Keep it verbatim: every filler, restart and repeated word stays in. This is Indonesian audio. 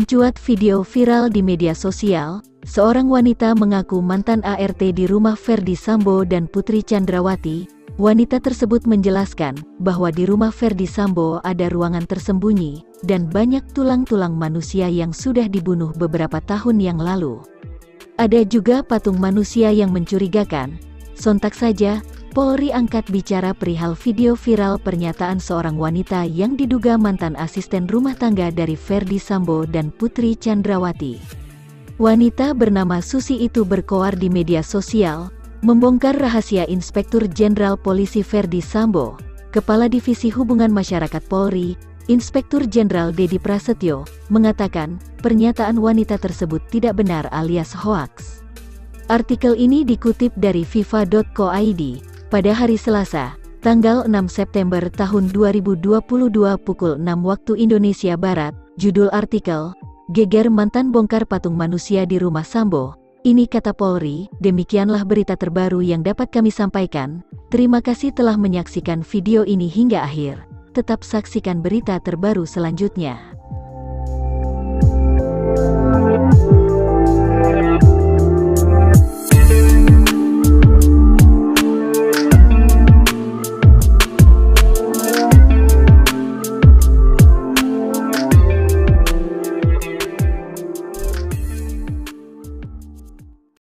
Mencuat video viral di media sosial, seorang wanita mengaku mantan A R T di rumah Ferdy Sambo dan Putri Chandrawati. Wanita tersebut menjelaskan bahwa di rumah Ferdy Sambo ada ruangan tersembunyi dan banyak tulang-tulang manusia yang sudah dibunuh beberapa tahun yang lalu. Ada juga patung manusia yang mencurigakan. Sontak saja, Polri angkat bicara perihal video viral pernyataan seorang wanita yang diduga mantan asisten rumah tangga dari Ferdy Sambo dan Putri Chandrawati. Wanita bernama Susi itu berkoar di media sosial, membongkar rahasia Inspektur Jenderal Polisi Ferdy Sambo, Kepala Divisi Hubungan Masyarakat Polri, Inspektur Jenderal Dedi Prasetyo, mengatakan pernyataan wanita tersebut tidak benar alias hoaks. Artikel ini dikutip dari viva titik co titik id. Pada hari Selasa, tanggal enam September tahun dua ribu dua puluh dua pukul enam waktu Indonesia Barat, judul artikel, Geger Mantan Bongkar Patung Manusia di Rumah Sambo. Ini kata Polri. Demikianlah berita terbaru yang dapat kami sampaikan. Terima kasih telah menyaksikan video ini hingga akhir. Tetap saksikan berita terbaru selanjutnya.